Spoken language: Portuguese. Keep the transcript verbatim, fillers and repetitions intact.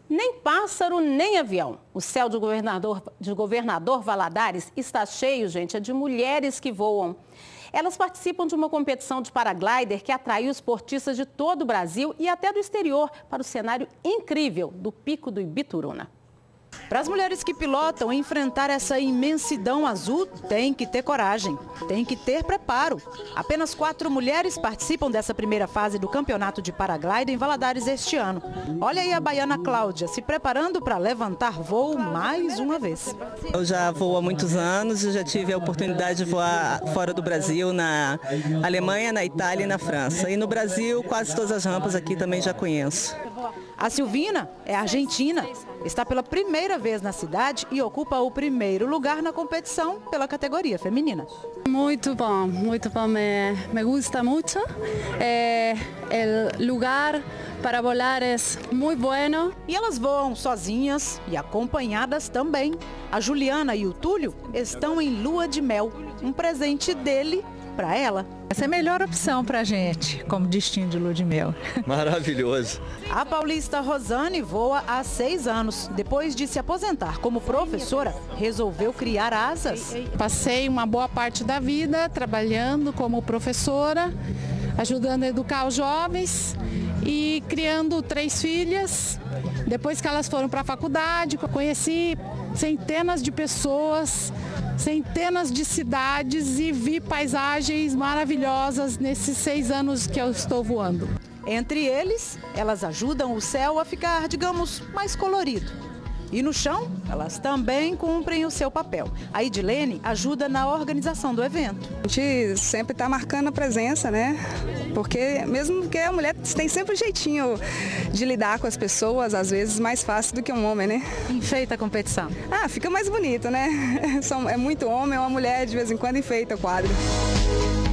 Nem pássaro, nem avião. O céu de governador, de governador Valadares está cheio, gente, é de mulheres que voam. Elas participam de uma competição de paraglider que atraiu esportistas de todo o Brasil e até do exterior para o cenário incrível do Pico do Ibituruna. Para as mulheres que pilotam, enfrentar essa imensidão azul tem que ter coragem, tem que ter preparo. Apenas quatro mulheres participam dessa primeira fase do campeonato de paraglider em Valadares este ano. Olha aí a baiana Cláudia se preparando para levantar voo mais uma vez. Eu já voo há muitos anos e já tive a oportunidade de voar fora do Brasil, na Alemanha, na Itália e na França. E no Brasil, quase todas as rampas aqui também já conheço. A Silvina é argentina, está pela primeira vez na cidade e ocupa o primeiro lugar na competição pela categoria feminina. Muito bom, muito bom, me, me gusta muito. É, o lugar para voar é muito bueno. E elas voam sozinhas e acompanhadas também. A Juliana e o Túlio estão em lua de mel, um presente dele para ela. Essa é a melhor opção para a gente, como destino de lua de mel. Maravilhoso. A paulista Rosane voa há seis anos. Depois de se aposentar como professora, resolveu criar asas. Passei uma boa parte da vida trabalhando como professora, ajudando a educar os jovens e criando três filhas. Depois que elas foram para a faculdade, conheci centenas de pessoas, centenas de cidades e vi paisagens maravilhosas nesses seis anos que eu estou voando. Entre eles, elas ajudam o céu a ficar, digamos, mais colorido. E no chão, elas também cumprem o seu papel. A Edilene ajuda na organização do evento. A gente sempre está marcando a presença, né? Porque mesmo que a mulher tem sempre um jeitinho de lidar com as pessoas, às vezes mais fácil do que um homem, né? Enfeita a competição. Ah, fica mais bonito, né? É muito homem, uma mulher de vez em quando enfeita o quadro.